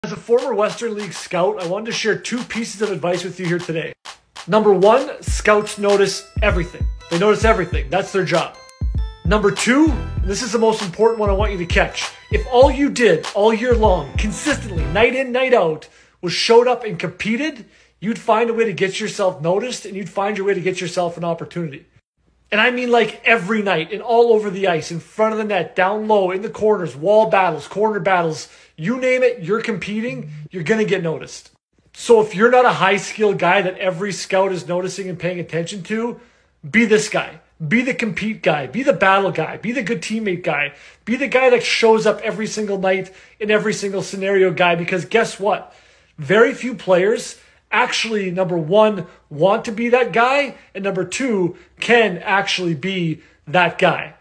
As a former Western League scout, I wanted to share two pieces of advice with you here today. Number one, scouts notice everything. They notice everything. That's their job. Number two, and this is the most important one I want you to catch. If all you did all year long, consistently, night in, night out, was showed up and competed, you'd find a way to get yourself noticed and you'd find your way to get yourself an opportunity. And I mean like every night and all over the ice, in front of the net, down low, in the corners, wall battles, corner battles, you name it, you're competing, you're going to get noticed. So if you're not a high-skill guy that every scout is noticing and paying attention to, be this guy. Be the compete guy. Be the battle guy. Be the good teammate guy. Be the guy that shows up every single night in every single scenario guy, because guess what? Very few players actually, number one, want to be that guy, and number two, can actually be that guy.